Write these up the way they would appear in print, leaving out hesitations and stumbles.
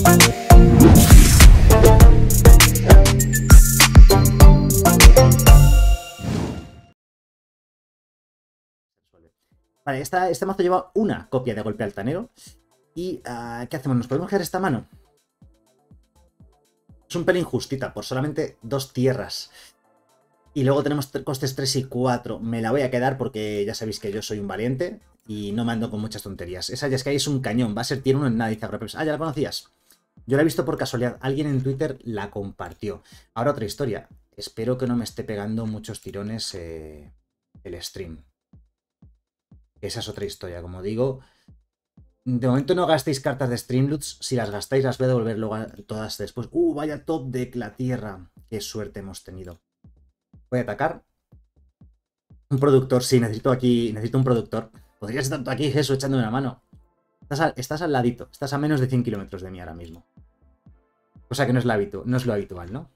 Vale, este mazo lleva una copia de golpe altanero. ¿Y qué hacemos? ¿Nos podemos quedar esta mano? Es un pelín justita, por solamente 2 tierras. Y luego tenemos costes 3 y 4. Me la voy a quedar porque ya sabéis que yo soy un valiente y no me ando con muchas tonterías. Esa Jeskai es un cañón, va a ser tier 1 en nada, dice Agropeps. Ah, ya la conocías. Yo la he visto por casualidad. Alguien en Twitter la compartió. Ahora otra historia. Espero que no me esté pegando muchos tirones el stream. Esa es otra historia, como digo. De momento no gastéis cartas de Streamloots. Si las gastáis las voy a devolver luego todas después. Vaya top de la tierra. Qué suerte hemos tenido. Voy a atacar. Un productor, sí, necesito un productor. Podrías estar tú aquí, Jesús, echándome una mano. Estás al ladito. Estás a menos de 100 kilómetros de mí ahora mismo. Cosa que no es lo habitual, ¿no?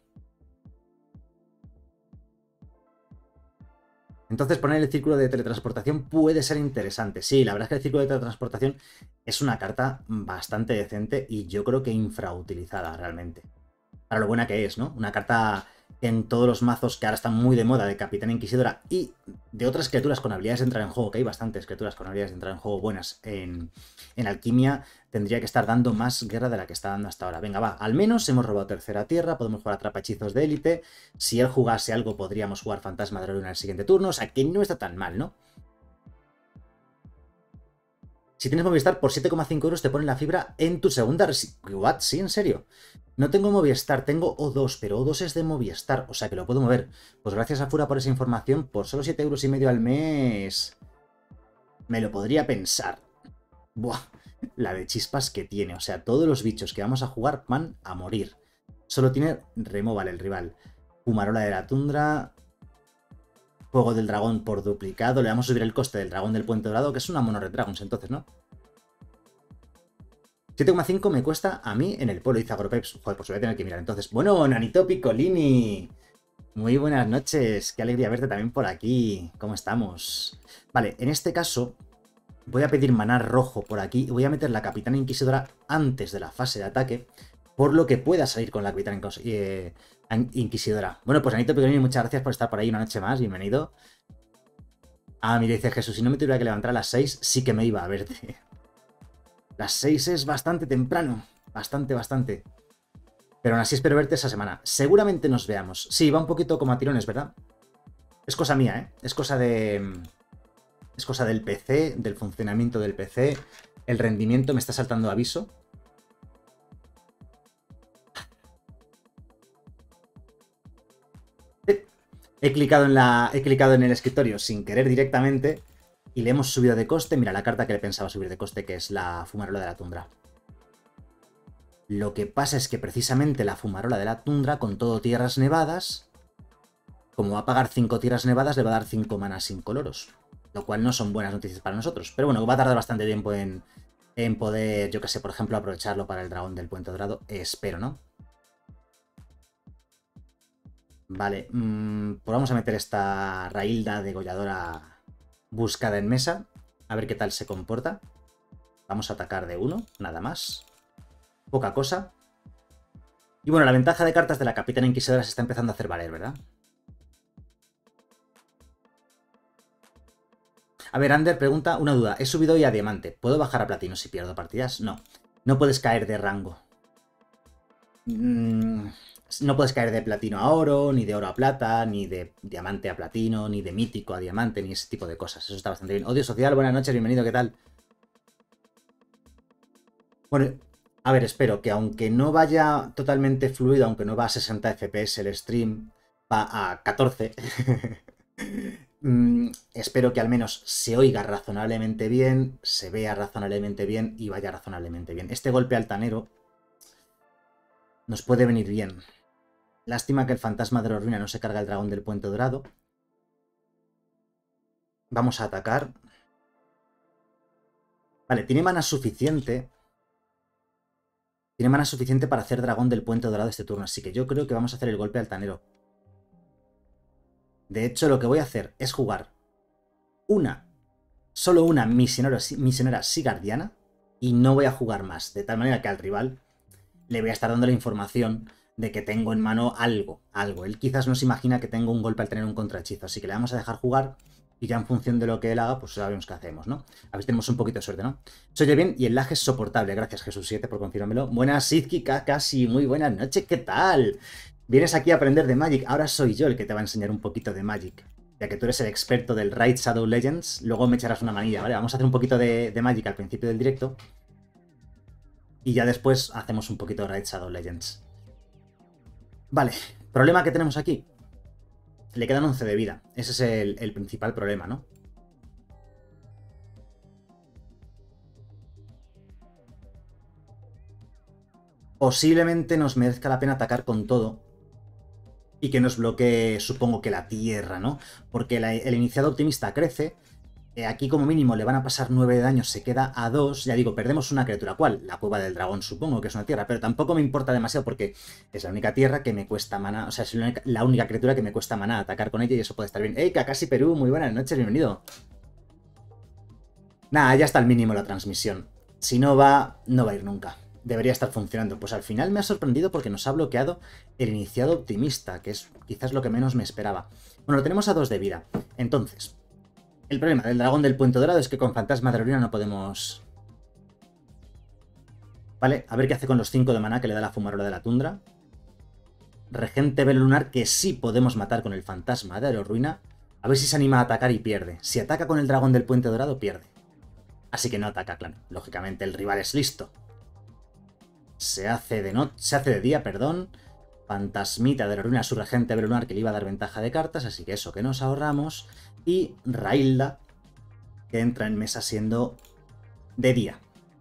Entonces poner el círculo de teletransportación puede ser interesante. Sí, la verdad es que el círculo de teletransportación es una carta bastante decente y yo creo que infrautilizada realmente. Para lo buena que es, ¿no? Una carta en todos los mazos que ahora están muy de moda de Capitana Inquisidora y de otras criaturas con habilidades de entrar en juego, que hay bastantes criaturas con habilidades de entrar en juego buenas en Alquimia, tendría que estar dando más guerra de la que está dando hasta ahora. Venga, va, al menos hemos robado tercera tierra, podemos jugar atrapahechizos de élite, si él jugase algo podríamos jugar Fantasma de la Luna en el siguiente turno, o sea que no está tan mal, ¿no? Si tienes Movistar, por 7,5 euros te ponen la fibra en tu segunda... ¿What? ¿Sí? ¿En serio? No tengo Movistar, tengo O2, pero O2 es de Movistar, o sea que lo puedo mover. Pues gracias a Fura por esa información, por solo 7,5 euros al mes... Me lo podría pensar. Buah, la de chispas que tiene, o sea, todos los bichos que vamos a jugar van a morir. Solo tiene removal el rival. Fumarola de la Tundra... Fuego del Dragón por duplicado. Le vamos a subir el coste del Dragón del Puente Dorado, que es una Mono Red Dragons, entonces, ¿no? 7,5 me cuesta a mí en el polo, dice Agropeps. Joder, pues voy a tener que mirar. Entonces, bueno, Nanito Piccolini. Muy buenas noches. Qué alegría verte también por aquí. ¿Cómo estamos? Vale, en este caso voy a pedir maná rojo por aquí y voy a meter la Capitana Inquisidora antes de la fase de ataque, por lo que pueda salir con la Capitana Inquisidora. Bueno, pues Anito Piccolini, muchas gracias por estar por ahí una noche más, bienvenido. Ah, mira, dice Jesús, si no me tuviera que levantar a las 6, sí que me iba a verte. Las 6 es bastante temprano, bastante. Pero aún así espero verte esa semana. Seguramente nos veamos. Sí, va un poquito como a tirones, ¿verdad? Es cosa mía, ¿eh? Es cosa del PC, del funcionamiento del PC. El rendimiento me está saltando aviso. He clicado en el escritorio sin querer directamente y le hemos subido de coste. Mira, la carta que le pensaba subir de coste, que es la Fumarola de la Tundra. Lo que pasa es que precisamente la Fumarola de la Tundra, con todo tierras nevadas, como va a pagar 5 tierras nevadas, le va a dar 5 manas incoloros. Lo cual no son buenas noticias para nosotros. Pero bueno, va a tardar bastante tiempo en poder, yo que sé, por ejemplo, aprovecharlo para el Dragón del Puente Dorado. Espero, ¿no? Vale, pues vamos a meter esta Railda degolladora buscada en mesa. A ver qué tal se comporta. Vamos a atacar de 1, nada más. Poca cosa. Y bueno, la ventaja de cartas de la Capitana Inquisidora se está empezando a hacer valer, ¿verdad? A ver, Ander pregunta una duda. He subido hoy a Diamante. ¿Puedo bajar a Platino si pierdo partidas? No. No puedes caer de rango. No puedes caer de platino a oro, ni de oro a plata, ni de diamante a platino, ni de mítico a diamante, ni ese tipo de cosas. Eso está bastante bien. Odio social, buenas noches, bienvenido, ¿qué tal? Bueno, a ver, espero que aunque no vaya totalmente fluido, aunque no va a 60 FPS el stream, va a 14. Espero que al menos se oiga razonablemente bien, se vea razonablemente bien y vaya razonablemente bien. Este golpe altanero nos puede venir bien. Lástima que el fantasma de la ruina no se carga el dragón del Puente Dorado. Vamos a atacar. Vale, tiene mana suficiente. Tiene mana suficiente para hacer dragón del Puente Dorado este turno, así que yo creo que vamos a hacer el golpe altanero. De hecho, lo que voy a hacer es jugar solo una misionera Sigardiana y no voy a jugar más, de tal manera que al rival le voy a estar dando la información de que tengo en mano algo. Él quizás no se imagina que tengo un golpe al tener un contrahechizo, así que le vamos a dejar jugar y ya en función de lo que él haga, pues sabemos qué hacemos, ¿no? A ver si tenemos un poquito de suerte, ¿no? Se oye bien y el lag es soportable. Gracias, Jesús7, por confirmármelo. Buenas, Sidki, casi muy buenas noches, ¿qué tal? Vienes aquí a aprender de Magic, ahora soy yo el que te va a enseñar un poquito de Magic. Ya que tú eres el experto del Raid Shadow Legends, luego me echarás una manilla, ¿vale? Vamos a hacer un poquito de Magic al principio del directo. Y ya después hacemos un poquito de Raid Shadow Legends. Vale, problema que tenemos aquí. Le quedan 11 de vida. Ese es el principal problema, ¿no? Posiblemente nos merezca la pena atacar con todo. Y que nos bloquee, supongo que la tierra, ¿no? Porque el iniciado optimista crece. Aquí como mínimo le van a pasar 9 de daño, se queda a 2. Ya digo, perdemos una criatura. ¿Cuál? La cueva del dragón, supongo que es una tierra. Pero tampoco me importa demasiado porque es la única tierra que me cuesta mana. O sea, es la única criatura que me cuesta mana atacar con ella y eso puede estar bien. ¡Ey, Kakashi Perú! Muy buenas noches, bienvenido. Nada, ya está al mínimo la transmisión. Si no va, no va a ir nunca. Debería estar funcionando. Pues al final me ha sorprendido porque nos ha bloqueado el iniciado optimista, que es quizás lo que menos me esperaba. Bueno, lo tenemos a 2 de vida. Entonces, el problema del dragón del Puente Dorado es que con Fantasma de la Ruina no podemos... Vale, a ver qué hace con los 5 de maná que le da la Fumarola de la Tundra. Regente Velo Lunar que sí podemos matar con el Fantasma de la Ruina. A ver si se anima a atacar y pierde. Si ataca con el dragón del Puente Dorado, pierde. Así que no ataca, claro. Lógicamente el rival es listo. Se hace de día, perdón. Fantasmita de la Ruina, su regente Velo Lunar que le iba a dar ventaja de cartas, así que eso que nos ahorramos. Y Railda, que entra en mesa siendo de día.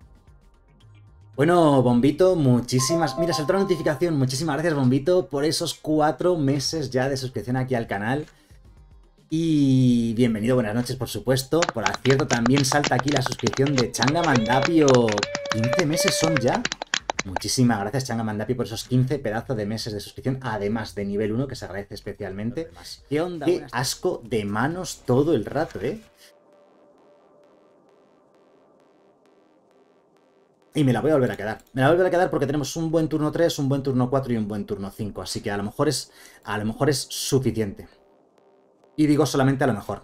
Bueno, Bombito, muchísimas... Mira, saltó la notificación. Muchísimas gracias, Bombito, por esos 4 meses ya de suscripción aquí al canal. Y bienvenido, buenas noches, por supuesto. Por cierto, también salta aquí la suscripción de Changa Mandapio. 15 meses son ya. Muchísimas gracias, Changa Mandapi, por esos 15 pedazos de meses de suscripción, además de nivel 1, que se agradece especialmente. ¿Qué onda? Qué asco de manos todo el rato, ¿eh? Y me la voy a volver a quedar. Me la voy a volver a quedar porque tenemos un buen turno 3, un buen turno 4 y un buen turno 5. Así que a lo mejor es suficiente. Y digo solamente a lo mejor.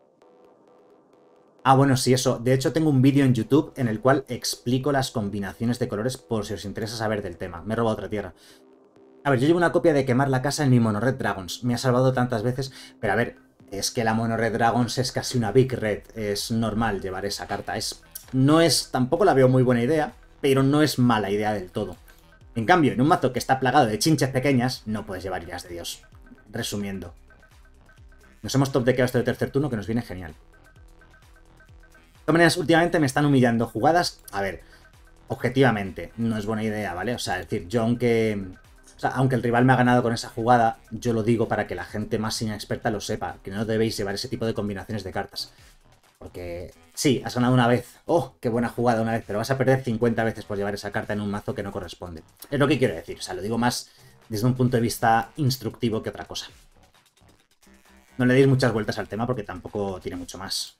Ah, bueno, sí, eso. De hecho, tengo un vídeo en YouTube en el cual explico las combinaciones de colores por si os interesa saber del tema. Me he robado otra tierra. A ver, yo llevo una copia de quemar la casa en mi Mono Red Dragons. Me ha salvado tantas veces. Pero a ver, es que la Mono Red Dragons es casi una Big Red. Es normal llevar esa carta. No es... Tampoco la veo muy buena idea, pero no es mala idea del todo. En cambio, en un mazo que está plagado de chinches pequeñas, no puedes llevar iras de Dios. Resumiendo. Nos hemos top deckado esto de tercer turno que nos viene genial. De todas maneras, últimamente me están humillando jugadas. A ver, objetivamente, no es buena idea, ¿vale? O sea, es decir, yo aunque el rival me ha ganado con esa jugada, yo lo digo para que la gente más inexperta lo sepa, que no debéis llevar ese tipo de combinaciones de cartas. Porque, sí, has ganado una vez. ¡Oh, qué buena jugada una vez! Pero vas a perder 50 veces por llevar esa carta en un mazo que no corresponde. Es lo que quiero decir. O sea, lo digo más desde un punto de vista instructivo que otra cosa. No le deis muchas vueltas al tema porque tampoco tiene mucho más.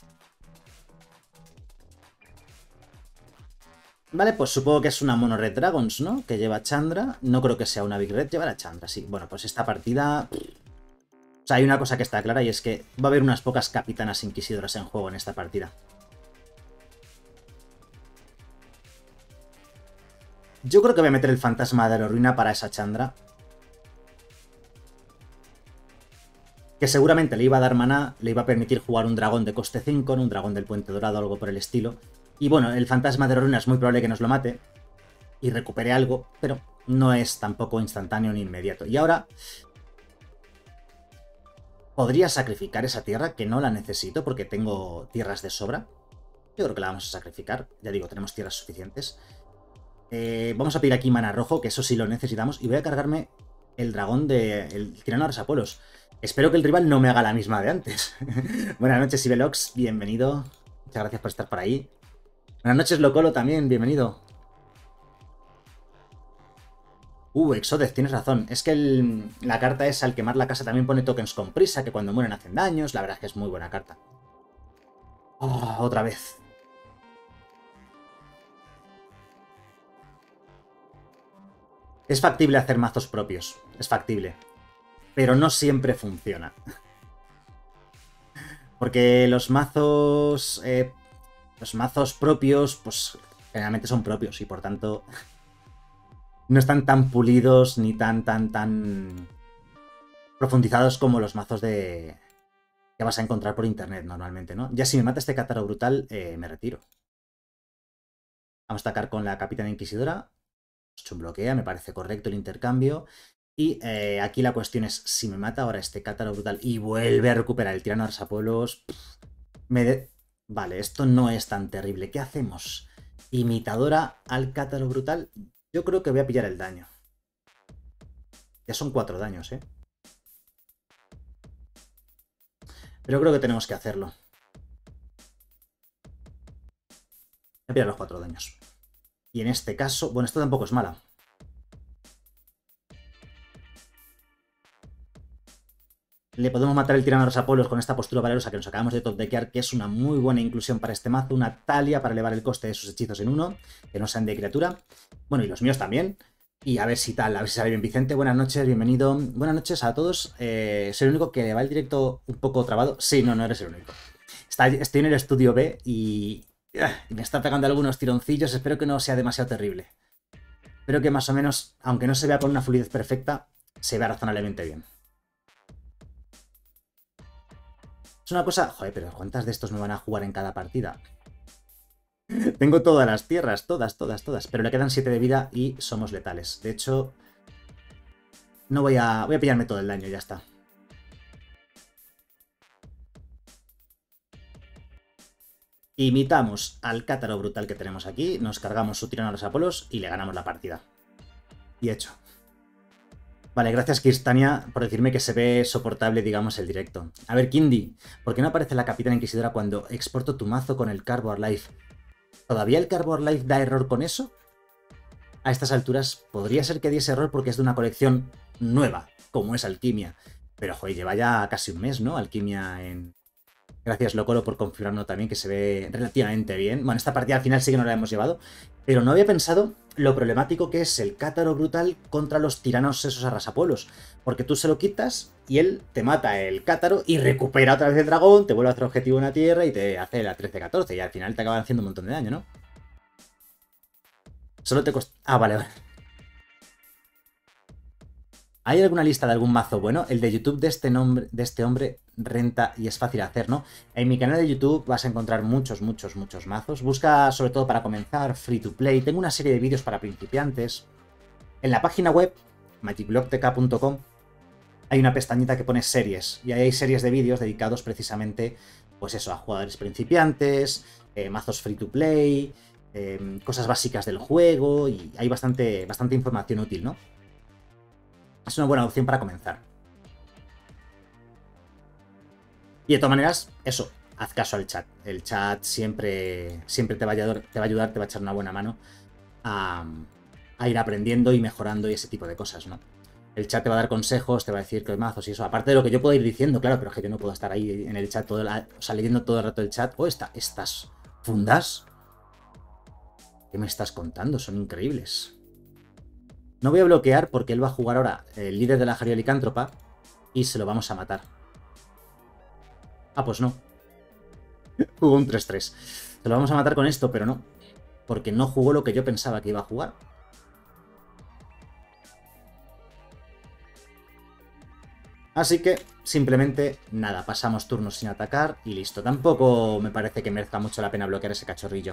Vale, pues supongo que es una Mono Red Dragons, ¿no? Que lleva Chandra. No creo que sea una Big Red, llevará Chandra, sí. Bueno, pues esta partida... O sea, hay una cosa que está clara y es que va a haber unas pocas capitanas inquisidoras en juego en esta partida. Yo creo que voy a meter el Fantasma de la Ruina para esa Chandra. Que seguramente le iba a dar maná, le iba a permitir jugar un dragón de coste 5, un dragón del Puente Dorado, algo por el estilo. Y bueno, el Fantasma de la Ruina es muy probable que nos lo mate y recupere algo, pero no es tampoco instantáneo ni inmediato. Y ahora podría sacrificar esa tierra, que no la necesito porque tengo tierras de sobra. Yo creo que la vamos a sacrificar, ya digo, tenemos tierras suficientes. Vamos a pedir aquí mana rojo, que eso sí lo necesitamos, y voy a cargarme el dragón el tirano Arsapolos. Espero que el rival no me haga la misma de antes. Buenas noches, Ibelox, bienvenido. Muchas gracias por estar por ahí. Buenas noches, Locolo, también, bienvenido. Exodez, tienes razón. Es que la carta esa, al quemar la casa, también pone tokens con prisa, que cuando mueren hacen daños. La verdad es que es muy buena carta. Oh, otra vez. Es factible hacer mazos propios, es factible, pero no siempre funciona. Porque los mazos propios, pues generalmente son propios y por tanto no están tan pulidos ni tan profundizados como los mazos que vas a encontrar por internet normalmente, ¿no? Ya si me mata este Cátaro Brutal, me retiro. Vamos a atacar con la Capitana Inquisidora. Bloquea, me parece correcto el intercambio. Y aquí la cuestión es, si me mata ahora este Cátaro Brutal y vuelve a recuperar el Tirano Arsapueblos, vale, esto no es tan terrible. ¿Qué hacemos? Imitadora al Cátaro Brutal. Yo creo que voy a pillar el daño. Ya son 4 daños, ¿eh? Pero creo que tenemos que hacerlo. Voy a pillar los 4 daños. Y en este caso, bueno, esto tampoco es mala. Le podemos matar el tirano a los Apolos con esta postura valerosa que nos acabamos de top-deckear, que es una muy buena inclusión para este mazo. Una Talia para elevar el coste de sus hechizos en 1, que no sean de criatura. Bueno, y los míos también. Y a ver si tal, a ver si sale bien Vicente. Buenas noches, bienvenido. Buenas noches a todos. Soy el único que le va el directo un poco trabado. Sí, no eres el único. Estoy en el estudio B y me está pegando algunos tironcillos. Espero que no sea demasiado terrible. Espero que más o menos, aunque no se vea con una fluidez perfecta, se vea razonablemente bien. Es una cosa... Joder, pero ¿cuántas de estos me van a jugar en cada partida? Tengo todas las tierras, todas. Pero le quedan 7 de vida y somos letales. De hecho, no voy a pillarme todo el daño, ya está. Imitamos al Cátaro Brutal que tenemos aquí, nos cargamos su tirano a los Apolos y le ganamos la partida. Y hecho. Vale, gracias Kirstania por decirme que se ve soportable, digamos, el directo. A ver, Kindy, ¿por qué no aparece la Capitana Inquisidora cuando exporto tu mazo con el Cardboard Life? ¿Todavía el Cardboard Life da error con eso? A estas alturas podría ser que diese error porque es de una colección nueva, como es Alquimia. Pero, joder, lleva ya casi un mes, ¿no? Alquimia en... Gracias, Locolo, por confirmarnos también que se ve relativamente bien. Bueno, esta partida al final sí que no la hemos llevado, pero no había pensado lo problemático que es el Cátaro Brutal contra los tiranos esos arrasapueblos. Porque tú se lo quitas y él te mata el Cátaro y recupera otra vez el dragón, te vuelve a hacer objetivo en la tierra y te hace la 13-14 y al final te acaban haciendo un montón de daño, ¿no? Solo te cuesta... Ah, vale. ¿Hay alguna lista de algún mazo bueno? El de YouTube de este hombre renta y es fácil hacer, ¿no? En mi canal de YouTube vas a encontrar muchos mazos. Busca, sobre todo para comenzar, free to play. Tengo una serie de vídeos para principiantes. En la página web, magicblogtk.com, hay una pestañita que pone series. Y ahí hay series de vídeos dedicados precisamente, pues eso, a jugadores principiantes, mazos free to play, cosas básicas del juego. Y hay bastante información útil, ¿no? Es una buena opción para comenzar. Y de todas maneras, eso, haz caso al chat. El chat siempre te va a ayudar, te va a echar una buena mano a ir aprendiendo y mejorando y ese tipo de cosas, ¿no? El chat te va a dar consejos, te va a decir qué mazos y eso. Aparte de lo que yo puedo ir diciendo, claro, pero es que yo no puedo estar ahí en el chat, leyendo todo el rato el chat. Estas fundas. ¿Qué me estás contando? Son increíbles. No voy a bloquear porque él va a jugar ahora el líder de la Jaria Licántropa y se lo vamos a matar. Ah, pues no. Jugó un 3-3. Se lo vamos a matar con esto, pero no. Porque no jugó lo que yo pensaba que iba a jugar. Así que, simplemente, nada, pasamos turnos sin atacar y listo. Tampoco me parece que merezca mucho la pena bloquear ese cachorrillo.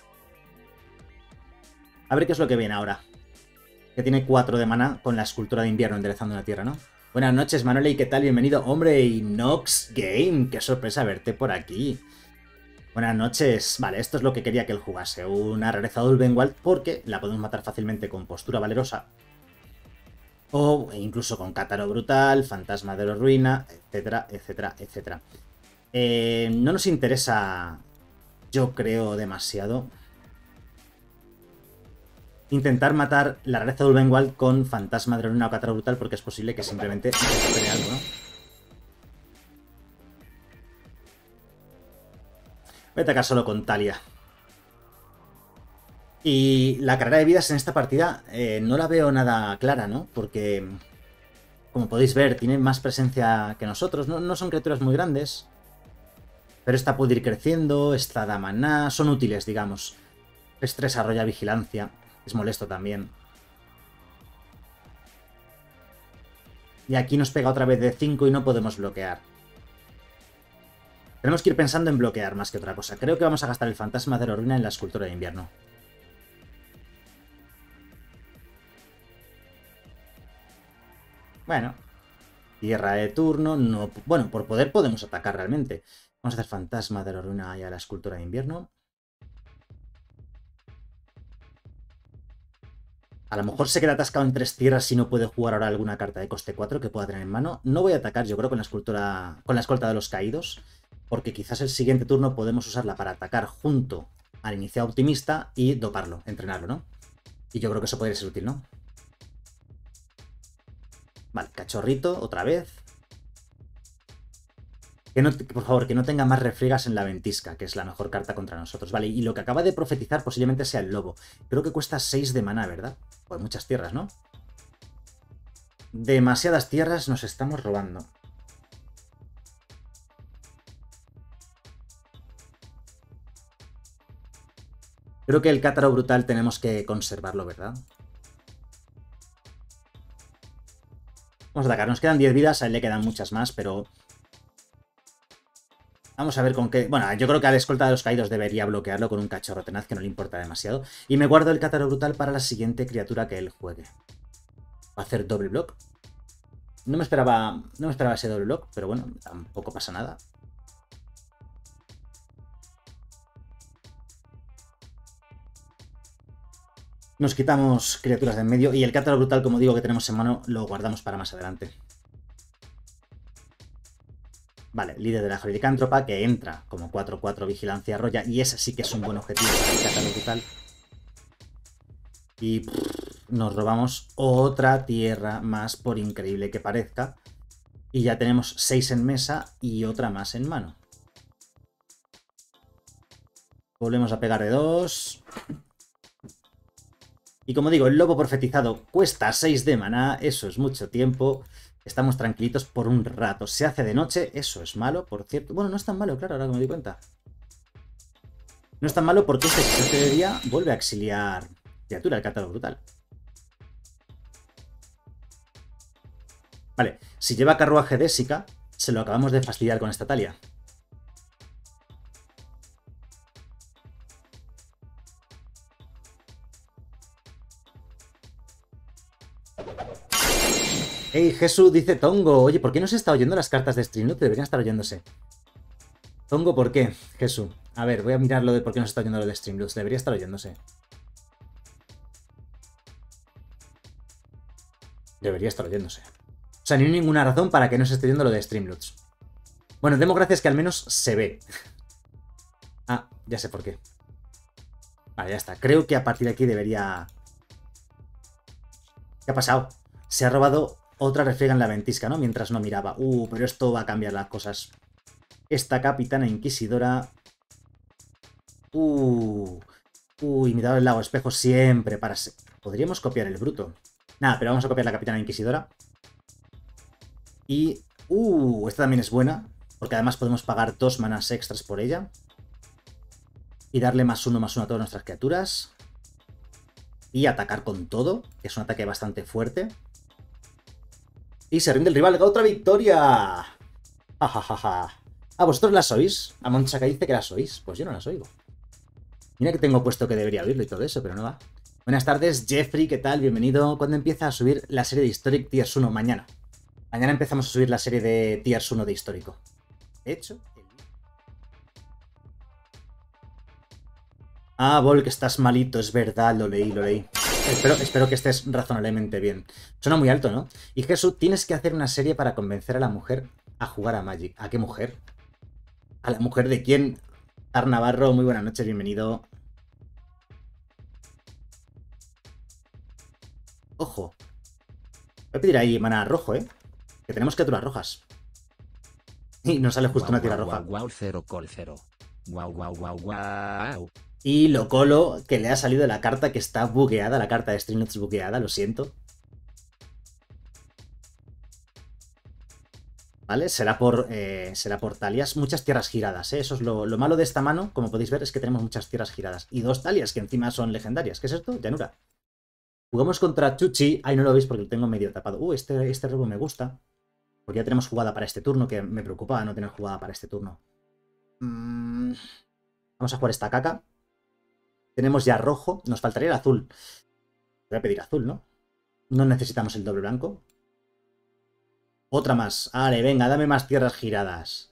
A ver qué es lo que viene ahora. Que tiene 4 de maná con la escultura de invierno enderezando la tierra, ¿no? Buenas noches, Manuel, ¿y qué tal? Bienvenido. Hombre, y Nox Game, qué sorpresa verte por aquí. Buenas noches. Vale, esto es lo que quería que él jugase. Una rareza de Ulvenwald porque la podemos matar fácilmente con postura valerosa. O incluso con Cátaro Brutal, Fantasma de la Ruina, etcétera, etcétera, etcétera. No nos interesa, yo creo, demasiado intentar matar la rareza de Ulvenwald con Fantasma de la Ruina o Cátaro Brutal porque es posible que simplemente recupere algo, ¿no? Voy a atacar solo con Talia. Y la carrera de vidas en esta partida no la veo nada clara, ¿no? Porque, como podéis ver, tiene más presencia que nosotros. No son criaturas muy grandes. Pero esta puede ir creciendo, esta da maná, son útiles, digamos. Estrés arrolla vigilancia, es molesto también. Y aquí nos pega otra vez de 5 y no podemos bloquear. Tenemos que ir pensando en bloquear más que otra cosa. Creo que vamos a gastar el fantasma de la ruina en la escultura de invierno. Bueno, tierra de turno, no... Bueno, por poder podemos atacar realmente. Vamos a hacer fantasma de la ruina y a la escultura de invierno. A lo mejor se queda atascado en 3 tierras si no puede jugar ahora alguna carta de coste 4 que pueda tener en mano. No voy a atacar, yo creo, con la escultura, con la escolta de los caídos, porque quizás el siguiente turno podemos usarla para atacar junto al iniciado optimista y doparlo, entrenarlo, ¿no? Y yo creo que eso podría ser útil, ¿no? Vale, cachorrito, otra vez. Que no, por favor, que no tenga más refriegas en la ventisca, que es la mejor carta contra nosotros. Vale, y lo que acaba de profetizar posiblemente sea el lobo. Creo que cuesta 6 de maná, ¿verdad? Pues muchas tierras, ¿no? Demasiadas tierras nos estamos robando. Creo que el Cátaro Brutal tenemos que conservarlo, ¿verdad? Vamos a atacar. Nos quedan 10 vidas, a él le quedan muchas más, pero... Vamos a ver con qué... Bueno, yo creo que al escolta de los caídos debería bloquearlo con un cachorro tenaz que no le importa demasiado. Y me guardo el Cátaro Brutal para la siguiente criatura que él juegue. Va a hacer doble block. No me esperaba ese doble block, pero bueno, tampoco pasa nada. Nos quitamos criaturas de en medio y el Cátaro Brutal, como digo, que tenemos en mano, lo guardamos para más adelante. Vale, líder de la Joridicántropa, que entra como 4-4 vigilancia arrolla, y ese sí que es un buen objetivo para el Cátaro Brutal. Y nos robamos otra tierra más, por increíble que parezca. Y ya tenemos 6 en mesa y otra más en mano. Volvemos a pegar de 2. Y como digo, el lobo profetizado cuesta 6 de maná, eso es mucho tiempo. Estamos tranquilitos por un rato. Se hace de noche, eso es malo, por cierto. Bueno, no es tan malo, claro, ahora que me doy cuenta. No es tan malo porque este, si se hace de día, vuelve a exiliar criatura, el Cátaro Brutal. Vale, si lleva carruaje Désica, se lo acabamos de fastidiar con esta Talia. Hey, Jesús, dice Tongo. Oye, ¿por qué no se está oyendo las cartas de Streamlabs? Deberían estar oyéndose. Tongo, ¿por qué? Jesús. A ver, voy a mirar lo de por qué no se está oyendo lo de Streamlabs. Debería estar oyéndose. Debería estar oyéndose. O sea, ni hay ninguna razón para que no se esté oyendo lo de Streamlabs. Bueno, demos gracias que al menos se ve. Ah, ya sé por qué. Vale, ya está. Creo que a partir de aquí debería... ¿Qué ha pasado? Se ha robado otra refriega en la ventisca, ¿no? Mientras no miraba. Pero esto va a cambiar las cosas. Esta capitana inquisidora... imitador del lago espejo siempre para... Podríamos copiar el bruto. Nada, pero vamos a copiar la capitana inquisidora. Y... esta también es buena. Porque además podemos pagar 2 manas extras por ella. Y darle +1/+1 a todas nuestras criaturas. Y atacar con todo, que es un ataque bastante fuerte. Y se rinde el rival. ¡Otra victoria! ¡Ja! ¿Ah, vosotros la sois? A Monchaca dice que la sois. Pues yo no las oigo. Mira que tengo puesto que debería oírlo y todo eso, pero no va. Buenas tardes, Jeffrey, ¿qué tal? Bienvenido. ¿Cuándo empieza a subir la serie de Historic Tiers 1? Mañana. Mañana empezamos a subir la serie de Tiers 1 de Histórico. De hecho... Ah, Vol, que estás malito, es verdad, lo leí. Espero que estés razonablemente bien. Suena muy alto, ¿no? Y Jesús, tienes que hacer una serie para convencer a la mujer a jugar a Magic. ¿A qué mujer? ¿A la mujer de quién? Tar Navarro, muy buenas noches, bienvenido. Ojo. Voy a pedir ahí mana rojo, ¿eh? Que tenemos criaturas rojas. Y nos sale justo una tira roja. Wow, 0 col 0. Wow. Y lo colo que le ha salido la carta que está bugueada, la carta de Streamlabs bugueada, lo siento. ¿Vale? Será por Talias. Muchas tierras giradas, ¿eh? Eso es lo malo de esta mano, como podéis ver, es que tenemos muchas tierras giradas. Y 2 Talias, que encima son legendarias. ¿Qué es esto? Llanura. Jugamos contra Chuchi. Ahí no lo veis porque lo tengo medio tapado. Este robo me gusta. Porque ya tenemos jugada para este turno, que me preocupaba no tener jugada para este turno. Vamos a jugar esta caca. Tenemos ya rojo. Nos faltaría el azul. Voy a pedir azul, ¿no? No necesitamos el doble blanco. Otra más. Vale, venga, dame más tierras giradas.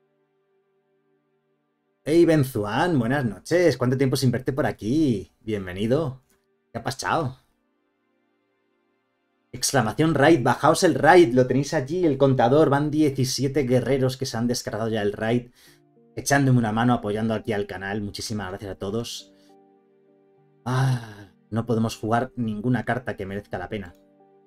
Hey, Benzuan, buenas noches. ¿Cuánto tiempo sin verte por aquí? Bienvenido. ¿Qué ha pasado? Exclamación raid, bajaos el raid. Lo tenéis allí, el contador. Van 17 guerreros que se han descargado ya el raid. Echándome una mano, apoyando aquí al canal. Muchísimas gracias a todos. No podemos jugar ninguna carta que merezca la pena.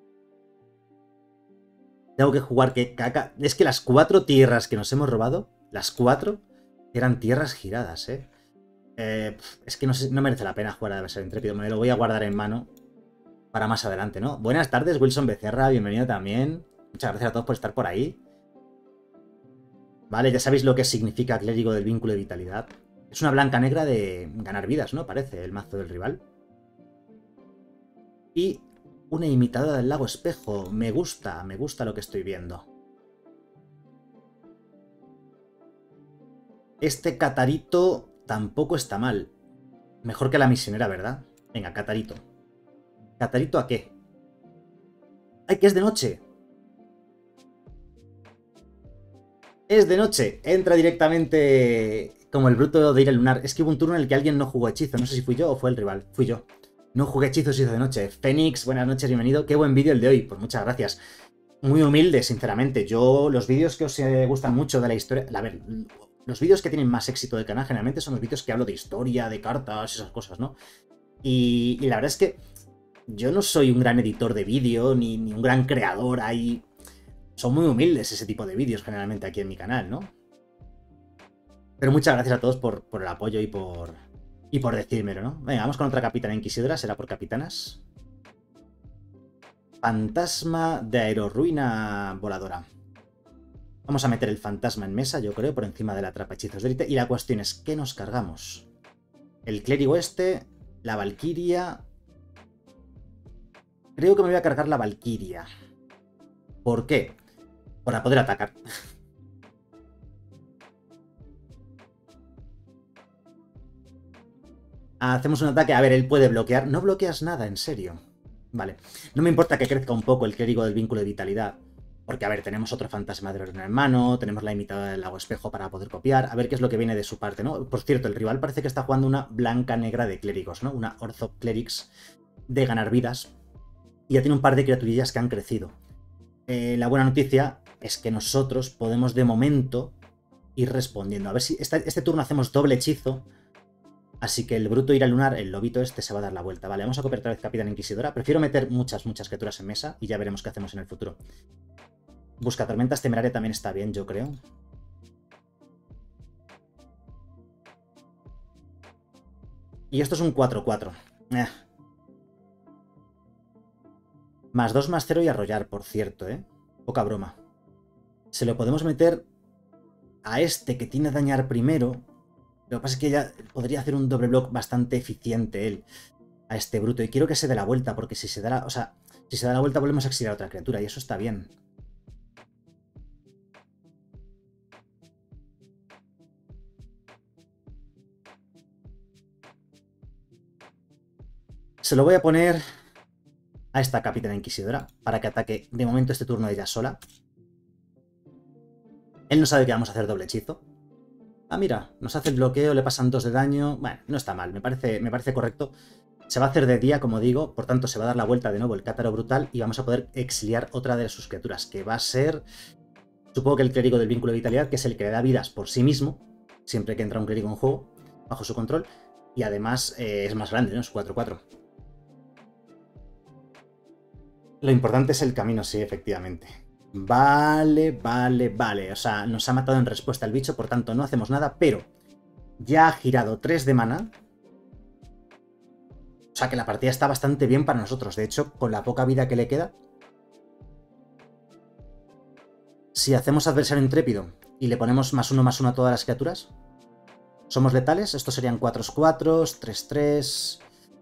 Tengo que jugar que caca. Es que las 4 tierras que nos hemos robado, las 4 eran tierras giradas, ¿eh? Es que no merece la pena jugar a Adversario Intrépido. Me lo voy a guardar en mano para más adelante, ¿no? Buenas tardes, Wilson Becerra. Bienvenido también. Muchas gracias a todos por estar por ahí. Vale, ya sabéis lo que significa Clérigo del Vínculo de Vitalidad. Es una blanca negra de ganar vidas, ¿no? Parece el mazo del rival. Y una imitada del lago espejo. Me gusta lo que estoy viendo. Este Catarito tampoco está mal. Mejor que la misionera, ¿verdad? Venga, Catarito. ¿Catarito a qué? ¡Ay, que es de noche! Es de noche. Entra directamente como el bruto de ir al lunar. Es que hubo un turno en el que alguien no jugó hechizo. No sé si fui yo o fue el rival. Fui yo. No jugué hechizos, hizo de noche. Fénix, buenas noches, bienvenido. Qué buen vídeo el de hoy. Pues muchas gracias. Muy humilde, sinceramente. Yo, los vídeos que os gustan mucho de la historia... A ver, los vídeos que tienen más éxito del canal generalmente son los vídeos que hablo de historia, de cartas, esas cosas, ¿no? Y la verdad es que yo no soy un gran editor de vídeo, ni un gran creador ahí. Son muy humildes ese tipo de vídeos generalmente aquí en mi canal, ¿no? Pero muchas gracias a todos por el apoyo y por decírmelo, ¿no? Venga, vamos con otra capitana inquisidora, será por capitanas. Fantasma de aerorruina voladora. Vamos a meter el fantasma en mesa, yo creo, por encima de la trapa hechizos de élite. Y la cuestión es, ¿qué nos cargamos? El clérigo este, la valquiria... Creo que me voy a cargar la valquiria. ¿Por qué? Para poder atacar. Hacemos un ataque. A ver, él puede bloquear. No bloqueas nada, en serio. Vale. No me importa que crezca un poco el clérigo del vínculo de vitalidad. Porque, a ver, tenemos otro fantasma de orden en mano, tenemos la imitada del lago espejo para poder copiar, a ver qué es lo que viene de su parte, ¿no? Por cierto, el rival parece que está jugando una blanca negra de clérigos, ¿no? Una Ortho Clerics de ganar vidas. Y ya tiene un par de criaturillas que han crecido. La buena noticia es que nosotros podemos, de momento, ir respondiendo. A ver si este turno hacemos doble hechizo. Así que el bruto irá lunar, el lobito este se va a dar la vuelta. Vale, vamos a copiar otra vez Capitán Inquisidora. Prefiero meter muchas criaturas en mesa y ya veremos qué hacemos en el futuro. Busca tormentas temeraria también está bien, yo creo. Y esto es un 4-4. +2/+0 y arrollar, por cierto, ¿eh? Poca broma. Se lo podemos meter a este que tiene dañar primero. Lo que pasa es que ya podría hacer un doble block bastante eficiente él a este bruto. Y quiero que se dé la vuelta, porque si se da la, si se da la vuelta volvemos a exiliar a otra criatura y eso está bien. Se lo voy a poner a esta Capitana Inquisidora para que ataque de momento este turno ella sola. Él no sabe que vamos a hacer doble hechizo. Ah, mira, nos hace el bloqueo, le pasan 2 de daño. Bueno, no está mal, me parece correcto. Se va a hacer de día, como digo, por tanto se va a dar la vuelta de nuevo el Cátaro Brutal y vamos a poder exiliar otra de sus criaturas, que va a ser, supongo que el clérigo del vínculo de vitalidad, que es el que le da vidas por sí mismo, siempre que entra un clérigo en juego, bajo su control, y además es más grande, ¿no? Es 4-4. Lo importante es el camino, sí, efectivamente. Vale. O sea, nos ha matado en respuesta el bicho, por tanto no hacemos nada, pero ya ha girado 3 de mana sea que la partida está bastante bien para nosotros. De hecho, con la poca vida que le queda, si hacemos adversario intrépido y le ponemos +1/+1 a todas las criaturas, somos letales. Estos serían 4/4, 3/3.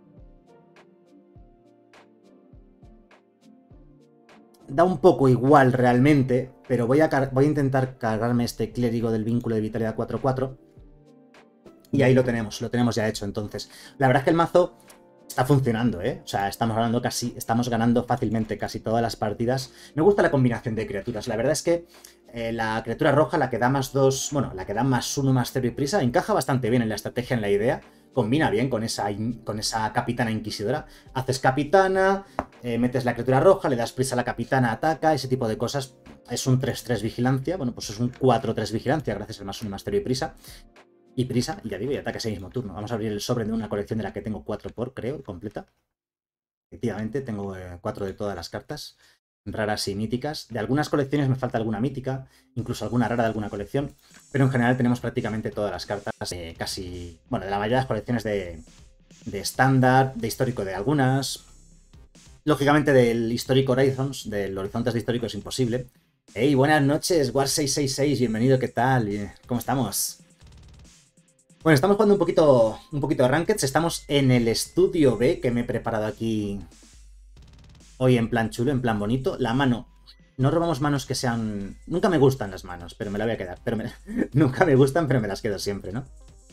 Da un poco igual realmente, pero voy a intentar cargarme este clérigo del vínculo de vitalidad 4/4. Y ahí lo tenemos ya hecho. Entonces, la verdad es que el mazo está funcionando, ¿eh? O sea, estamos ganando fácilmente casi todas las partidas. Me gusta la combinación de criaturas. La verdad es que la criatura roja, la que da +2, bueno, la que da +1/+0 y prisa, encaja bastante bien en la estrategia, en la idea. Combina bien con esa capitana inquisidora. Haces capitana, metes la criatura roja, le das prisa a la capitana, ataca, ese tipo de cosas. Es un 3/3 vigilancia. Bueno, pues es un 4/3 vigilancia gracias al +1/+0 y prisa. Y ya digo, y ataca ese mismo turno. Vamos a abrir el sobre de una colección de la que tengo 4 creo, completa. Efectivamente, tengo 4 de todas las cartas, raras y míticas. De algunas colecciones me falta alguna mítica, incluso alguna rara de alguna colección, pero en general tenemos prácticamente todas las cartas, casi, bueno, de la mayoría de las colecciones de estándar, de histórico de algunas. Lógicamente del histórico Horizons, del Horizontes de histórico es imposible. Hey, buenas noches, War666, bienvenido, ¿qué tal? ¿Cómo estamos? Bueno, estamos jugando un poquito de Rankeds. Estamos en el estudio B que me he preparado aquí hoy en plan chulo, en plan bonito. La mano. No robamos manos que sean... Nunca me gustan las manos, pero me la voy a quedar. Nunca me gustan, pero me las quedo siempre, ¿no?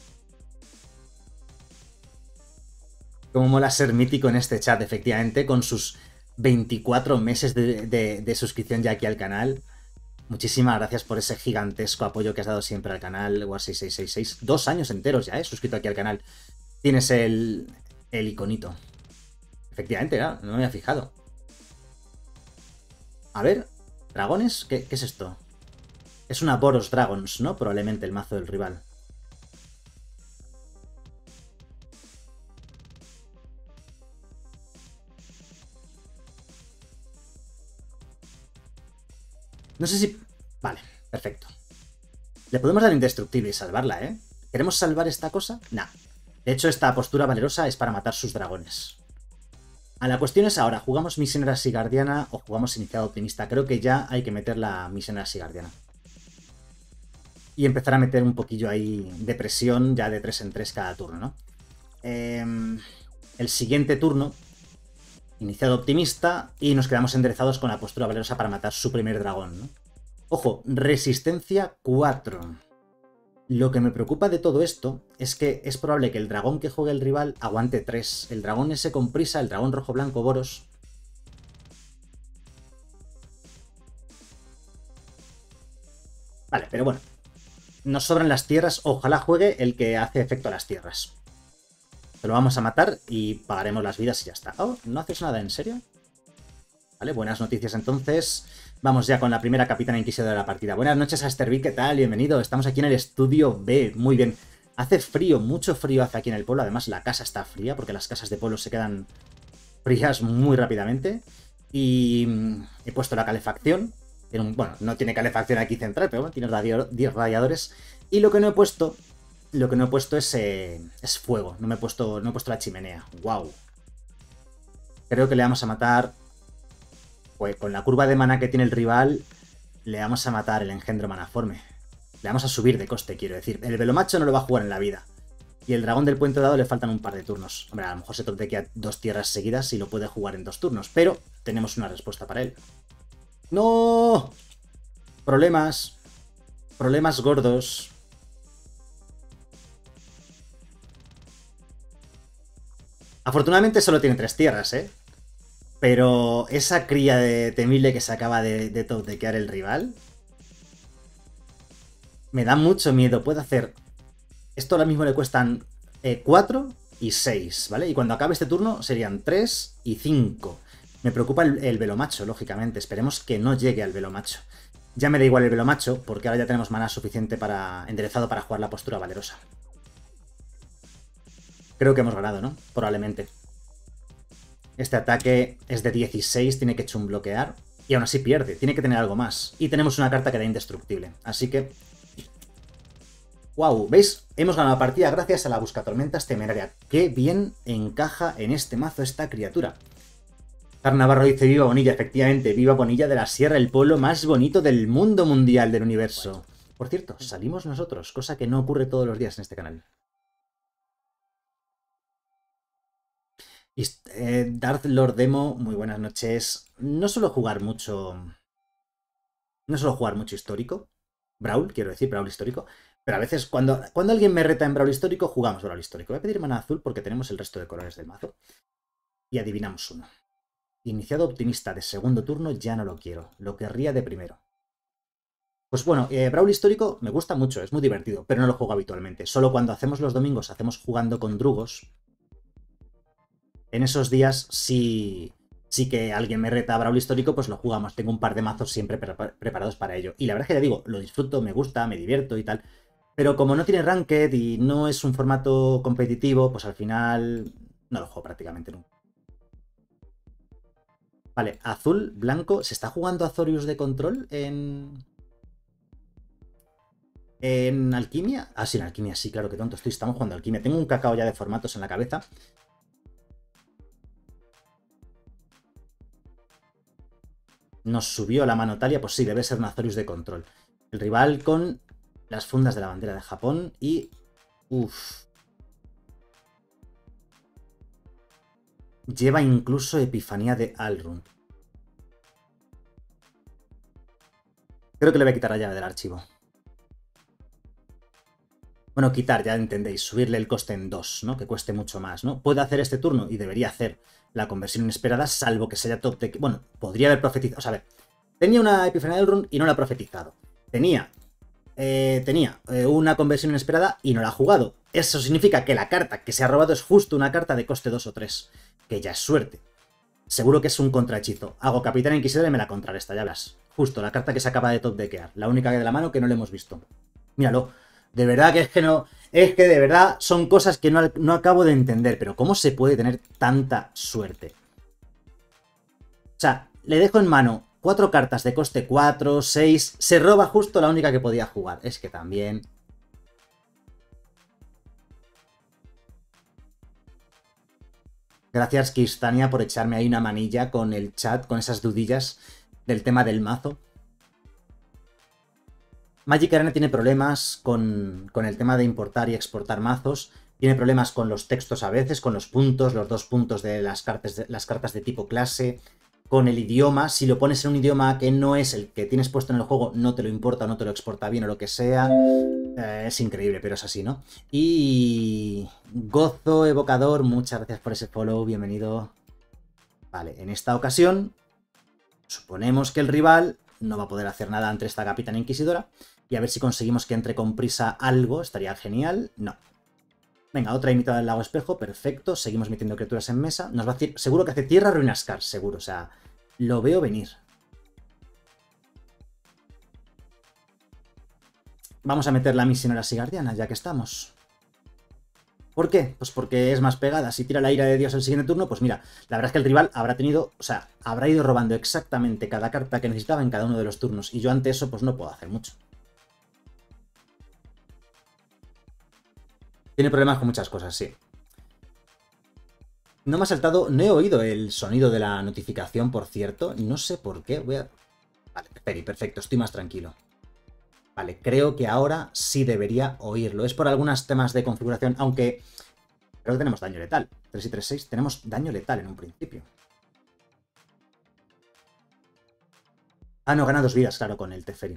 Como mola ser mítico en este chat, efectivamente, con sus 24 meses de suscripción ya aquí al canal. Muchísimas gracias por ese gigantesco apoyo que has dado siempre al canal, War6666. 2 años enteros ya, suscrito aquí al canal. Tienes el iconito. Efectivamente, no me había fijado. A ver, ¿dragones? ¿Qué es esto? Es una Boros Dragons, ¿no? Probablemente el mazo del rival. No sé si... Vale, perfecto. Le podemos dar indestructible y salvarla, ¿eh? ¿Queremos salvar esta cosa? Nah. De hecho, esta postura valerosa es para matar sus dragones. La cuestión es ahora, ¿jugamos Misionera Sigardiana o jugamos Iniciado Optimista? Creo que ya hay que meter la Misionera Sigardiana. Y empezar a meter un poquillo ahí de presión ya de 3 en 3 cada turno, ¿no? El siguiente turno, Iniciado Optimista, y nos quedamos enderezados con la postura valerosa para matar su primer dragón, ¿no? Ojo, resistencia 4. Lo que me preocupa de todo esto es que es probable que el dragón que juegue el rival aguante 3. El dragón ese con prisa, el dragón rojo-blanco Boros. Vale, pero bueno. Nos sobran las tierras. Ojalá juegue el que hace efecto a las tierras. Te lo vamos a matar y pagaremos las vidas y ya está. Oh, ¿no haces nada? ¿En serio? Vale, buenas noticias entonces. Vamos ya con la primera capitana inquisidora de la partida. Buenas noches a Asterby, ¿qué tal? Bienvenido. Estamos aquí en el estudio B. Muy bien. Hace frío, mucho frío hace aquí en el pueblo. Además, la casa está fría porque las casas de pueblo se quedan frías muy rápidamente. Y he puesto la calefacción. Bueno, no tiene calefacción aquí central, pero bueno, tiene radiadores. Y lo que no he puesto es fuego. No he puesto la chimenea. ¡Wow! Creo que le vamos a matar... Pues con la curva de mana que tiene el rival, le vamos a matar el engendro manaforme. Le vamos a subir de coste, quiero decir. El velomacho no lo va a jugar en la vida. Y el dragón del puente dado le faltan un par de turnos. Hombre, a lo mejor se toquea 2 tierras seguidas y lo puede jugar en 2 turnos. Pero tenemos una respuesta para él. ¡No! Problemas. Problemas gordos. Afortunadamente solo tiene 3 tierras, ¿eh? Pero esa cría de temible que se acaba de toquear el rival... Me da mucho miedo. Puede hacer... Esto ahora mismo le cuestan 4 y 6, ¿vale? Y cuando acabe este turno serían 3 y 5. Me preocupa el velomacho, lógicamente. Esperemos que no llegue al velomacho. Ya me da igual el velomacho, porque ahora ya tenemos mana suficiente enderezado para jugar la postura valerosa. Creo que hemos ganado, ¿no? Probablemente. Este ataque es de 16, tiene que chumbloquear. Y aún así pierde, tiene que tener algo más. Y tenemos una carta que da indestructible. Así que... ¡Wow! ¿Veis? Hemos ganado la partida gracias a la Buscatormentas Temeraria. ¡Qué bien encaja en este mazo esta criatura! Navarro dice viva Bonilla, efectivamente, viva Bonilla de la Sierra, el pueblo más bonito del mundo mundial, del universo. Por cierto, salimos nosotros, cosa que no ocurre todos los días en este canal. Darth Lord Demo, muy buenas noches. No suelo jugar mucho... No suelo jugar mucho histórico. Brawl, quiero decir, Brawl histórico. Pero a veces cuando alguien me reta en Brawl histórico, jugamos Brawl histórico. Voy a pedir mana azul porque tenemos el resto de colores del mazo. Y adivinamos uno. Iniciado optimista de segundo turno ya no lo quiero. Lo querría de primero. Pues bueno, Brawl histórico me gusta mucho, es muy divertido, pero no lo juego habitualmente. Solo cuando hacemos los domingos, hacemos jugando con drugos. En esos días sí que alguien me reta a Brawl histórico, pues lo jugamos. Tengo un par de mazos siempre preparados para ello. Y la verdad es que ya digo, lo disfruto, me gusta, me divierto y tal. Pero como no tiene ranked y no es un formato competitivo, pues al final no lo juego prácticamente nunca. Vale, azul, blanco. ¿Se está jugando Azorius de control en Alquimia? Ah, sí, en Alquimia, sí, claro, que tonto estoy. Estamos jugando Alquimia. Tengo un cacao ya de formatos en la cabeza. Nos subió la mano Talia, pues sí, debe ser un Azorius de control. El rival con las fundas de la bandera de Japón y... Uff. Lleva incluso Epifanía de Alrund. Creo que le voy a quitar la llave del archivo. Bueno, quitar, ya entendéis, subirle el coste en 2, ¿no? Que cueste mucho más, ¿no? Puede hacer este turno y debería hacer la conversión inesperada, salvo que sea top de... Bueno, podría haber profetizado... O sea, a ver, tenía una Epifanía de Alrund y no la ha profetizado. Tenía una conversión inesperada y no la ha jugado. Eso significa que la carta que se ha robado es justo una carta de coste 2 o 3, que ya es suerte. Seguro que es un contrahechizo. Hago Capitán Inquisidor y me la contrarresta, ya verás. Justo, la carta que se acaba de top deckear. La única de la mano que no le hemos visto. Míralo. De verdad que es que no... Es que de verdad son cosas que no acabo de entender. Pero ¿cómo se puede tener tanta suerte? O sea, le dejo en mano 4 cartas de coste 4, 6... Se roba justo la única que podía jugar. Es que también... Gracias, Kistania, por echarme ahí una manilla con el chat, con esas dudillas del tema del mazo. Magic Arena tiene problemas con el tema de importar y exportar mazos. Tiene problemas con los textos a veces, con los puntos, los 2 puntos de las cartas de tipo clase, con el idioma. Si lo pones en un idioma que no es el que tienes puesto en el juego, no te lo importa, no te lo exporta bien o lo que sea. Es increíble, pero es así, ¿no? Y... Gozo Evocador, muchas gracias por ese follow, bienvenido. Vale, en esta ocasión, suponemos que el rival no va a poder hacer nada ante esta Capitana Inquisidora. Y a ver si conseguimos que entre con prisa algo, estaría genial. No. Venga, otra imitada del lago espejo, perfecto. Seguimos metiendo criaturas en mesa. Nos va a decir, seguro que hace tierra Ruinascar, seguro. O sea, lo veo venir. Vamos a meter la misión a la Sigardiana, ya que estamos. ¿Por qué? Pues porque es más pegada. Si tira la ira de Dios el siguiente turno, pues mira, la verdad es que el rival habrá tenido, o sea, habrá ido robando exactamente cada carta que necesitaba en cada uno de los turnos. Y yo ante eso, pues no puedo hacer mucho. Tiene problemas con muchas cosas, sí. No me ha saltado, no he oído el sonido de la notificación, por cierto. No sé por qué. Voy a... Vale, Peri, perfecto, estoy más tranquilo. Vale, creo que ahora sí debería oírlo. Es por algunos temas de configuración, aunque creo que tenemos daño letal. 3 y 3, 6, tenemos daño letal en un principio. Ah, no, gana 2 vidas, claro, con el Teferi.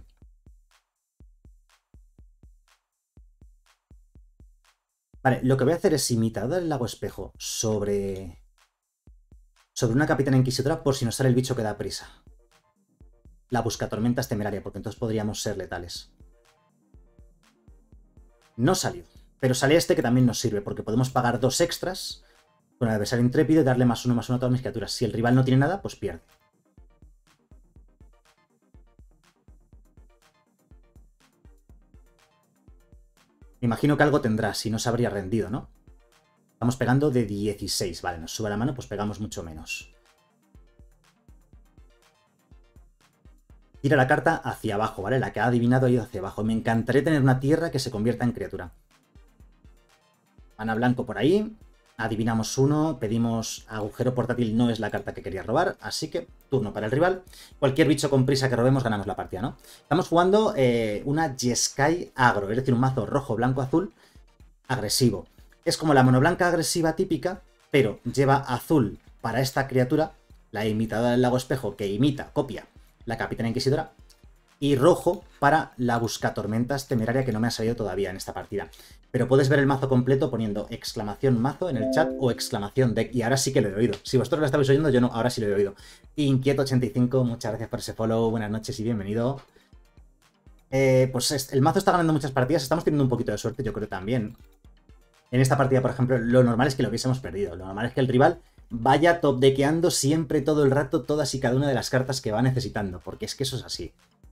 Vale, lo que voy a hacer es imitar el lago espejo sobre una Capitana Inquisidora por si nos sale el bicho que da prisa. La Buscatormentas Temeraria, porque entonces podríamos ser letales. No salió, pero sale este que también nos sirve, porque podemos pagar 2 extras con el adversario intrépido y darle +1/+1 a todas mis criaturas. Si el rival no tiene nada, pues pierde. Me imagino que algo tendrá, si no se habría rendido, ¿no? Estamos pegando de 16, vale, nos sube la mano, pues pegamos mucho menos. tira la carta hacia abajo, ¿vale? La que ha adivinado ha ido hacia abajo. Me encantaría tener una tierra que se convierta en criatura. Mana blanco por ahí. Adivinamos uno, pedimos agujero portátil, no es la carta que quería robar, así que turno para el rival. Cualquier bicho con prisa que robemos ganamos la partida, ¿no? Estamos jugando una Jeskai agro, es decir, un mazo rojo, blanco, azul, agresivo. Es como la monoblanca agresiva típica, pero lleva azul para esta criatura, la imitadora del lago espejo, que imita, copia la capitana inquisidora, y rojo para la buscatormentas temeraria, que no me ha salido todavía en esta partida. Pero puedes ver el mazo completo poniendo exclamación mazo en el chat o exclamación deck, y ahora sí que lo he oído. Si vosotros lo estabais oyendo, yo no, ahora sí lo he oído. Inquieto85, muchas gracias por ese follow, buenas noches y bienvenido. Pues el mazo está ganando muchas partidas, estamos teniendo un poquito de suerte, yo creo también. En esta partida, por ejemplo, lo normal es que lo hubiésemos perdido. Lo normal es que el rival vaya top deckeando siempre, todo el rato, todas y cada una de las cartas que va necesitando, porque es que eso es así.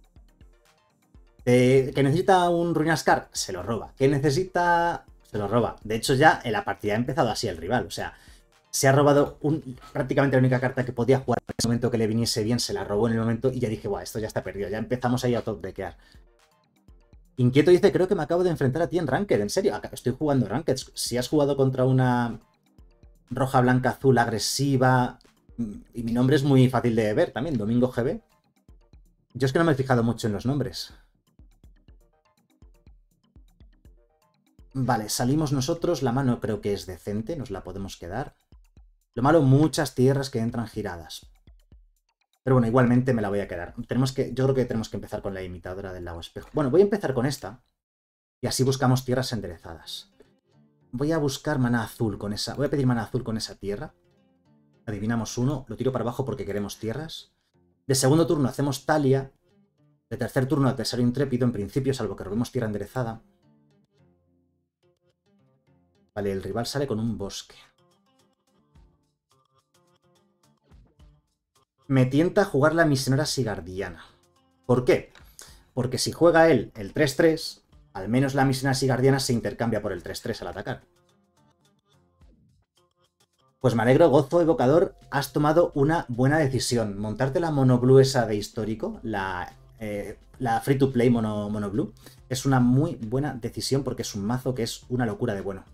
¿Que necesita un Ruinascar? Se lo roba. ¿Que necesita? Se lo roba. De hecho, ya en la partida ha empezado así el rival. O sea, se ha robado prácticamente la única carta que podía jugar en ese momento que le viniese bien, se la robó en el momento y ya dije, guau, esto ya está perdido. Ya empezamos ahí a top deckear. Inquieto dice, creo que me acabo de enfrentar a ti en Ranked. ¿En serio? Estoy jugando Ranked. Si has jugado contra una roja, blanca, azul, agresiva... Y mi nombre es muy fácil de ver también, Domingo GB. Yo es que no me he fijado mucho en los nombres. Vale, salimos nosotros, la mano creo que es decente, nos la podemos quedar. Lo malo, muchas tierras que entran giradas. Pero bueno, igualmente me la voy a quedar. Yo creo que tenemos que empezar con la imitadora del lago espejo. Bueno, voy a empezar con esta. Y así buscamos tierras enderezadas. Voy a buscar maná azul con esa... Voy a pedir maná azul con esa tierra. Adivinamos uno, lo tiro para abajo porque queremos tierras. De segundo turno hacemos Talia. De tercer turno adversario intrépido, en principio, salvo que robemos tierra enderezada. Vale, el rival sale con un bosque. Me tienta jugar la misionera sigardiana. ¿Por qué? Porque si juega él el 3-3, al menos la misionera sigardiana se intercambia por el 3-3 al atacar. Pues me alegro, Gozo Evocador, has tomado una buena decisión. Montarte la monoblue esa de histórico, la free to play monoblue, es una muy buena decisión porque es un mazo que es una locura de bueno.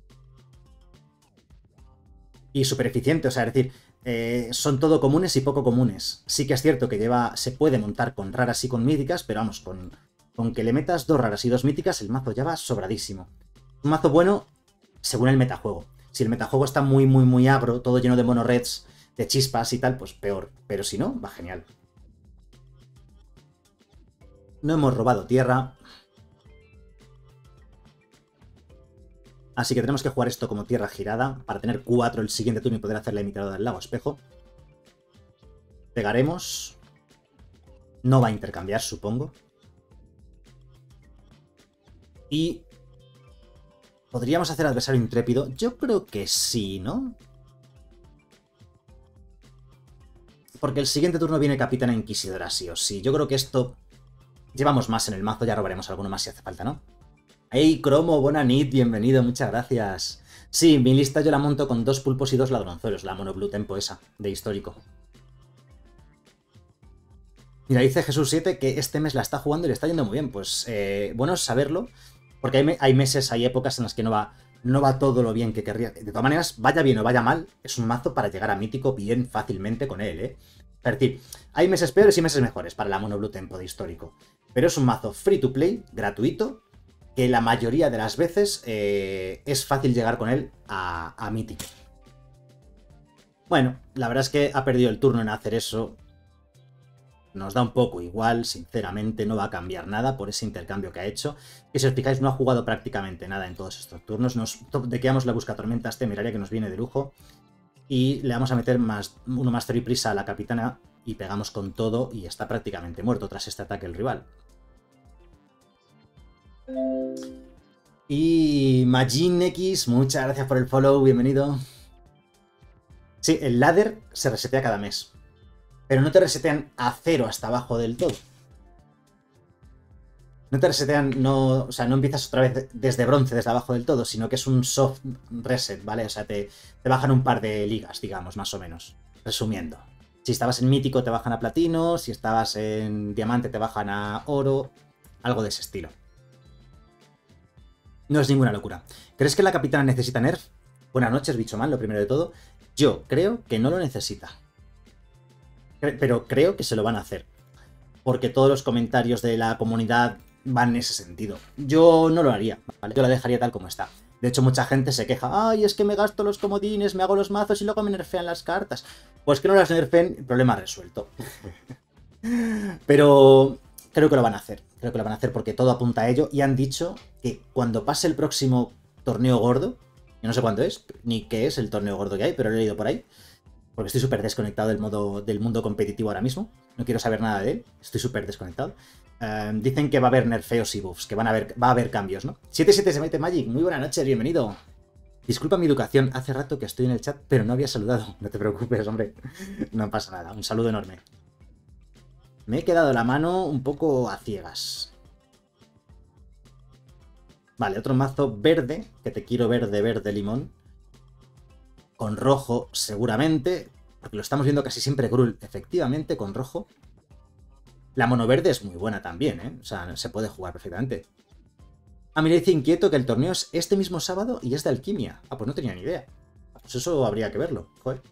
Y súper eficiente, o sea, es decir, son todo comunes y poco comunes. Sí que es cierto que se puede montar con raras y con míticas, pero vamos, con que le metas 2 raras y 2 míticas, el mazo ya va sobradísimo. Un mazo bueno según el metajuego. Si el metajuego está muy, muy, muy agro, todo lleno de monoreds, de chispas y tal, pues peor. Pero si no, va genial. No hemos robado tierra. Así que tenemos que jugar esto como tierra girada para tener 4 el siguiente turno y poder hacer la imitadora del lago espejo. Pegaremos. No va a intercambiar, supongo. Y... ¿podríamos hacer adversario intrépido? Yo creo que sí, ¿no? Porque el siguiente turno viene Capitana Inquisidora, sí o sí. Yo creo que esto... llevamos más en el mazo, ya robaremos alguno más si hace falta, ¿no? ¡Hey, Cromo! Bonanit, bienvenido, muchas gracias. Sí, mi lista yo la monto con 2 pulpos y 2 ladronzuelos, la mono blue tempo esa, de histórico. Mira, dice Jesús 7 que este mes la está jugando y le está yendo muy bien. Pues bueno saberlo, porque hay meses, hay épocas en las que no va todo lo bien que querría. De todas maneras, vaya bien o vaya mal, es un mazo para llegar a mítico bien fácilmente con él, ¿eh? Es decir, hay meses peores y meses mejores para la mono blue tempo de histórico. Pero es un mazo free to play, gratuito, que la mayoría de las veces es fácil llegar con él a mítico. Bueno, la verdad es que ha perdido el turno en hacer eso. Nos da un poco igual, sinceramente, no va a cambiar nada por ese intercambio que ha hecho. Que si os fijáis, no ha jugado prácticamente nada en todos estos turnos. Nos dequeamos la buscatormentas temeraria que nos viene de lujo. Y le vamos a meter uno más 3 prisa a la capitana y pegamos con todo y está prácticamente muerto tras este ataque el rival. Y MajinX, muchas gracias por el follow, bienvenido. Sí, el ladder se resetea cada mes. Pero no te resetean a 0 hasta abajo del todo. No te resetean, o sea, no empiezas otra vez desde bronce, desde abajo del todo, sino que es un soft reset, ¿vale? O sea, te bajan un par de ligas, digamos, más o menos. Resumiendo. Si estabas en mítico te bajan a platino, si estabas en diamante te bajan a oro, algo de ese estilo. No es ninguna locura. ¿Crees que la capitana necesita nerf? Buenas noches, bichoman, lo primero de todo. Yo creo que no lo necesita. Pero creo que se lo van a hacer. Porque todos los comentarios de la comunidad van en ese sentido. Yo no lo haría, ¿vale? Yo la dejaría tal como está. De hecho, mucha gente se queja. Ay, es que me gasto los comodines, me hago los mazos y luego me nerfean las cartas. Pues que no las nerfeen, problema resuelto. Pero creo que lo van a hacer. Creo que lo van a hacer porque todo apunta a ello. Y han dicho que cuando pase el próximo torneo gordo, yo no sé cuándo es, ni qué es el torneo gordo que hay, pero lo he leído por ahí. Porque estoy súper desconectado del mundo competitivo ahora mismo. No quiero saber nada de él. Estoy súper desconectado. Dicen que va a haber nerfeos y buffs, que va a haber cambios, ¿no? 77 se mete Magic, muy buenas noches, bienvenido. Disculpa mi educación, hace rato que estoy en el chat, pero no había saludado. No te preocupes, hombre. No pasa nada, un saludo enorme. Me he quedado la mano un poco a ciegas. Vale, otro mazo verde, que te quiero verde, verde, limón. Con rojo, seguramente, porque lo estamos viendo casi siempre Gruul, efectivamente, con rojo. La mono verde es muy buena también, ¿eh? O sea, se puede jugar perfectamente. Ah, mira, dice Inquieto que el torneo es este mismo sábado y es de alquimia. Ah, pues no tenía ni idea. Pues eso habría que verlo, joder.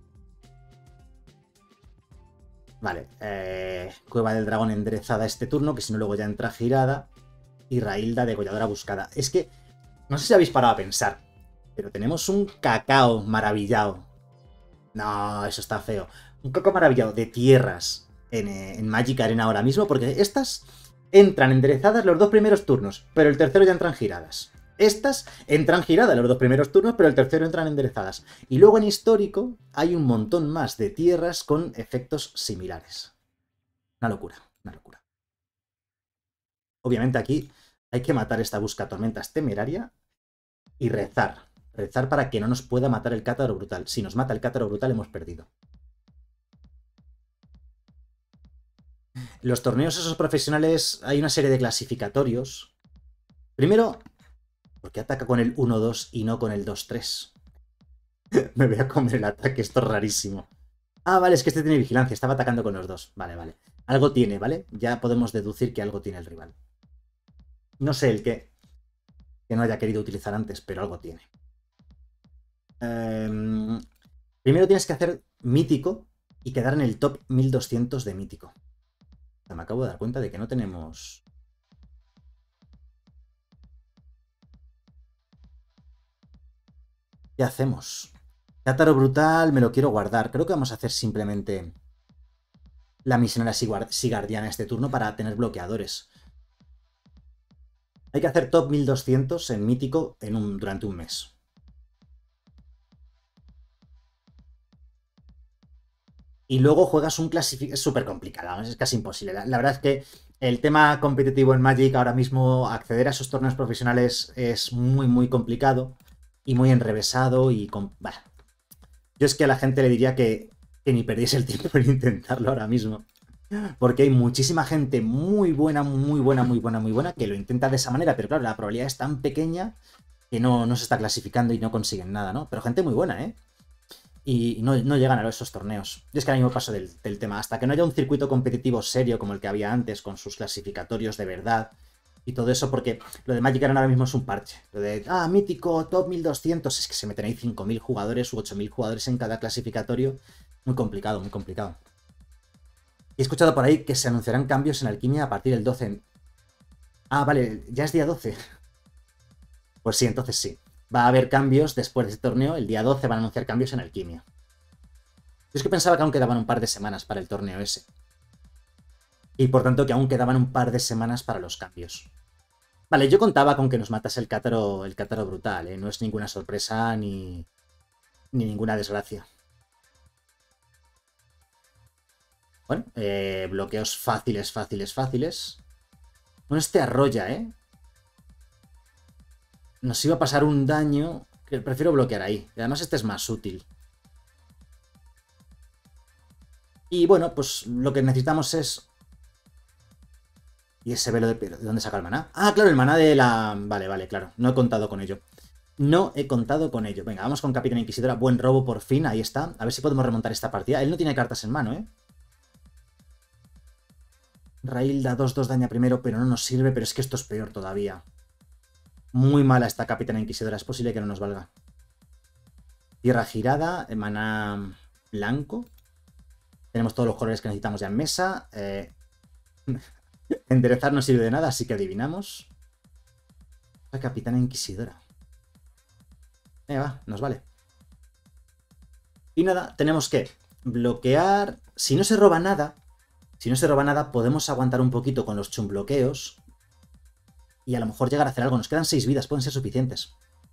Vale, Cueva del Dragón enderezada este turno, que si no luego ya entra girada. Y Railda degolladora buscada. Es que, no sé si habéis parado a pensar, pero tenemos un cacao maravillado. No, eso está feo. Un cacao maravillado de tierras en Magic Arena ahora mismo, porque estas entran enderezadas los dos primeros turnos, pero el tercero ya entran giradas. Estas entran giradas los dos primeros turnos, pero el tercero entran enderezadas. Y luego en histórico hay un montón más de tierras con efectos similares. Una locura, una locura. Obviamente aquí hay que matar esta busca tormentas temeraria y rezar. Rezar para que no nos pueda matar el cátaro brutal. Si nos mata el cátaro brutal hemos perdido. Los torneos esos profesionales hay una serie de clasificatorios. Primero, porque ataca con el 1-2 y no con el 2-3. Me voy a comer el ataque, esto es rarísimo. Ah, vale, es que este tiene vigilancia, estaba atacando con los dos. Vale, vale. Algo tiene, ¿vale? Ya podemos deducir que algo tiene el rival. No sé el qué, que no haya querido utilizar antes, pero algo tiene. Primero tienes que hacer mítico y quedar en el top 1200 de mítico. Me acabo de dar cuenta de que no tenemos... ¿Qué hacemos? Cátaro brutal, me lo quiero guardar. Creo que vamos a hacer simplemente la misionera Sigardiana este turno para tener bloqueadores. Hay que hacer top 1200 en mítico durante un mes. Y luego juegas un clasificador. Es súper complicado, es casi imposible. La verdad es que el tema competitivo en Magic ahora mismo, acceder a esos torneos profesionales es muy, muy complicado y muy enrevesado. Bah. Yo es que a la gente le diría que ni perdiese el tiempo en intentarlo ahora mismo. Porque hay muchísima gente muy buena, muy buena, muy buena, muy buena que lo intenta de esa manera. Pero claro, la probabilidad es tan pequeña que no se está clasificando y no consiguen nada, ¿no? Pero gente muy buena, ¿eh? Y no llegan a esos torneos. Y es que ahora mismo paso del tema. Hasta que no haya un circuito competitivo serio como el que había antes, con sus clasificatorios de verdad y todo eso, porque lo de Magic Arena ahora mismo es un parche. Lo de, mítico, top 1200, es que se meten ahí 5000 jugadores u 8000 jugadores en cada clasificatorio. Muy complicado, muy complicado. Y he escuchado por ahí que se anunciarán cambios en Alquimia a partir del 12. Ah, vale, ya es día 12. Pues sí, entonces sí. Va a haber cambios después de este torneo. El día 12 van a anunciar cambios en Alquimia. Yo es que pensaba que aún quedaban un par de semanas para el torneo ese. Y por tanto que aún quedaban un par de semanas para los cambios. Vale, yo contaba con que nos matase el cátaro brutal, ¿eh? No es ninguna sorpresa ni ninguna desgracia. Bueno, bloqueos fáciles, fáciles, fáciles. Bueno, este arrolla, ¿eh? Nos iba a pasar un daño que prefiero bloquear ahí. Además este es más útil. Y bueno, pues lo que necesitamos es... ¿Y ese velo de dónde saca el maná? Ah, claro, el maná de la... Vale, vale, claro. No he contado con ello. No he contado con ello. Venga, vamos con Capitana Inquisidora. Buen robo por fin, ahí está. A ver si podemos remontar esta partida. Él no tiene cartas en mano, ¿eh? Railda 2-2 daña primero, pero no nos sirve. Pero es que esto es peor todavía. Muy mala esta Capitana Inquisidora. Es posible que no nos valga. Tierra girada, maná blanco. Tenemos todos los colores que necesitamos ya en mesa. Enderezar no sirve de nada, así que adivinamos. La Capitana Inquisidora. Venga, va, nos vale. Y nada, tenemos que bloquear. Si no se roba nada, podemos aguantar un poquito con los chumbloqueos. Y a lo mejor llegar a hacer algo. Nos quedan 6 vidas, pueden ser suficientes.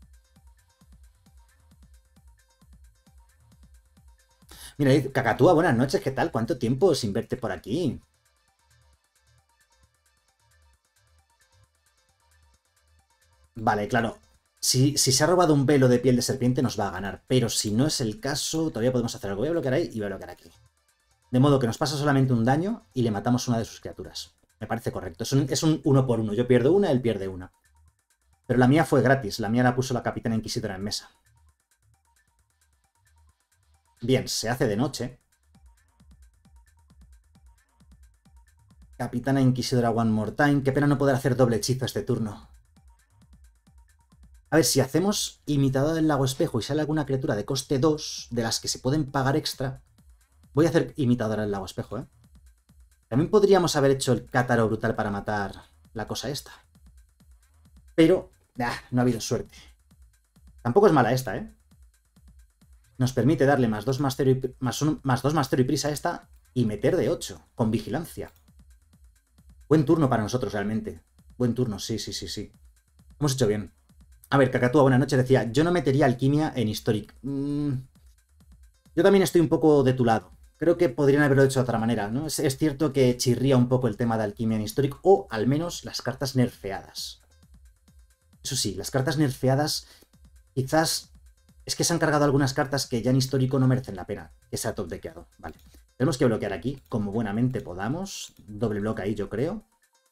Mira, Cacatúa, buenas noches, ¿qué tal? ¿Cuánto tiempo sin verte por aquí? Vale, claro. Si se ha robado un velo de piel de serpiente, nos va a ganar. Pero si no es el caso, todavía podemos hacer algo. Voy a bloquear ahí y voy a bloquear aquí. De modo que nos pasa solamente un daño y le matamos una de sus criaturas. Me parece correcto. Es un 1 por 1. Yo pierdo una, él pierde una. Pero la mía fue gratis. La mía la puso la Capitana Inquisidora en mesa. Bien, se hace de noche. Capitana Inquisidora One More Time. Qué pena no poder hacer doble hechizo este turno. A ver, si hacemos Imitador del Lago Espejo y sale alguna criatura de coste 2, de las que se pueden pagar extra, voy a hacer Imitadora del Lago Espejo, ¿eh? También podríamos haber hecho el Cátaro Brutal para matar la cosa esta. Pero, no ha habido suerte. Tampoco es mala esta, ¿eh? Nos permite darle más 2 más 0 y, más 2 más 0 y prisa a esta y meter de 8, con vigilancia. Buen turno para nosotros, realmente. Buen turno, sí. Hemos hecho bien. A ver, Cacatúa, buenas noches, decía, yo no metería alquimia en Historic. Yo también estoy un poco de tu lado. Creo que podrían haberlo hecho de otra manera, ¿no? Es cierto que chirría un poco el tema de alquimia en Historic, o al menos las cartas nerfeadas. Eso sí, las cartas nerfeadas quizás es que se han cargado algunas cartas que ya en histórico no merecen la pena que sea top deckeado. Vale. Tenemos que bloquear aquí como buenamente podamos. Doble bloque ahí, yo creo.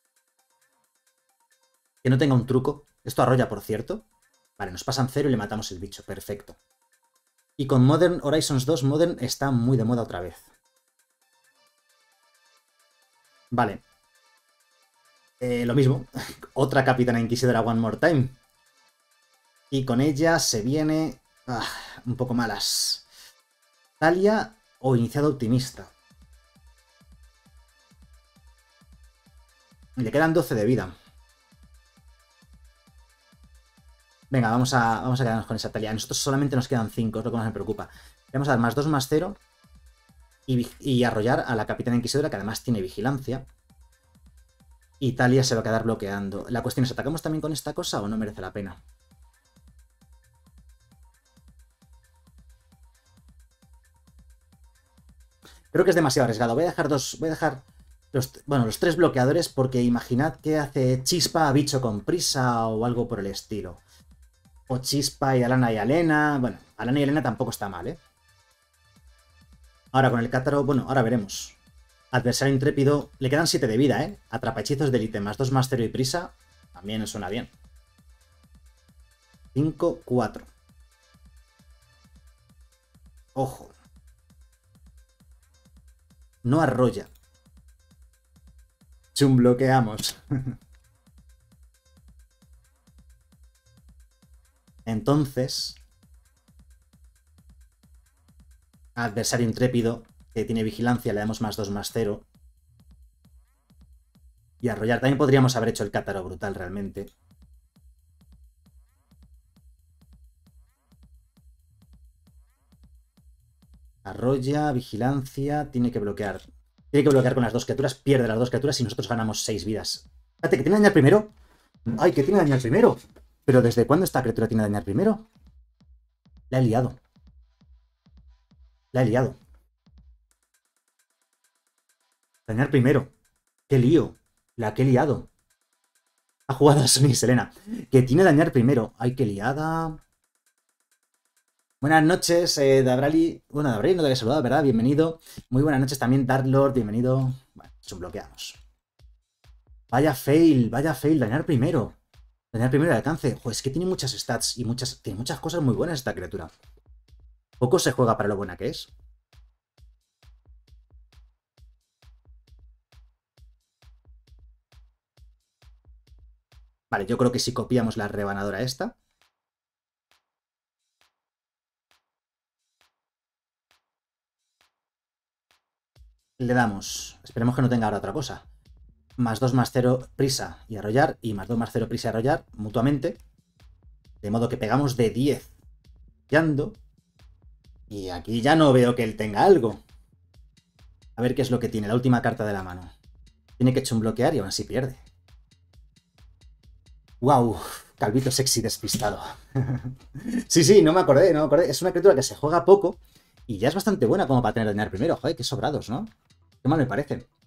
Que no tenga un truco. Esto arrolla, por cierto. Vale, nos pasan 0 y le matamos el bicho. Perfecto. Y con Modern Horizons 2, Modern está muy de moda otra vez. Vale. Lo mismo. Otra Capitana Inquisidora One More Time. Y con ella se viene... un poco malas. Talia o Iniciado Optimista. Le quedan 12 de vida. Venga, vamos a quedarnos con esa Talia. A nosotros solamente nos quedan 5, es lo que más me preocupa. Le vamos a dar más 2 más 0 y arrollar a la Capitana Inquisidora, que además tiene vigilancia. Y Talia se va a quedar bloqueando. La cuestión es, ¿atacamos también con esta cosa o no merece la pena? Creo que es demasiado arriesgado. Voy a dejar los 3 bloqueadores porque imaginad que hace Chispa a bicho con prisa o algo por el estilo. O Chispa y Alana y Alena. Bueno, Alana y Alena tampoco está mal, ¿eh? Ahora con el Cátaro, bueno, ahora veremos. Adversario intrépido, le quedan 7 de vida, ¿eh? Atrapahechizos de élite, más 2 más 0 y prisa. También suena bien. 5, 4. Ojo. No arrolla. Chumbloqueamos. Entonces, adversario intrépido, que tiene vigilancia, le damos más 2 más 0. Y arrollar. También podríamos haber hecho el Cátaro Brutal realmente. Arrolla, vigilancia, tiene que bloquear. Tiene que bloquear con las 2 criaturas, pierde las 2 criaturas y nosotros ganamos 6 vidas. Espérate, ¿que tiene dañar primero? ¡Ay, que tiene dañar primero! ¿Pero desde cuándo esta criatura tiene dañar primero? La he liado. La he liado. Dañar primero. ¡Qué lío! La que he liado. Ha jugado a Sony Selena. Que tiene dañar primero. ¡Ay, qué liada! Buenas noches, Dabrali. Bueno, Dabrali no te había saludado, ¿verdad? Bienvenido. Muy buenas noches también, Darklord. Bienvenido. Bueno, bloqueamos. Vaya fail, dañar primero. Dañar primero de alcance. Joder, es que tiene muchas stats y tiene muchas cosas muy buenas esta criatura. Poco se juega para lo buena que es. Vale, yo creo que si copiamos la rebanadora esta. Le damos. Esperemos que no tenga ahora otra cosa. +2, +0, prisa y arrollar. Y +2, +0, prisa y arrollar mutuamente. De modo que pegamos de 10. Y aquí ya no veo que él tenga algo. A ver qué es lo que tiene. La última carta de la mano. Tiene que bloquear y aún así pierde. ¡Wow! Calvito sexy despistado. Sí, sí, no me acordé, no me acordé. Es una criatura que se juega poco y ya es bastante buena como para tener dañar primero. Joder, qué sobrados, ¿no? Qué mal me parece.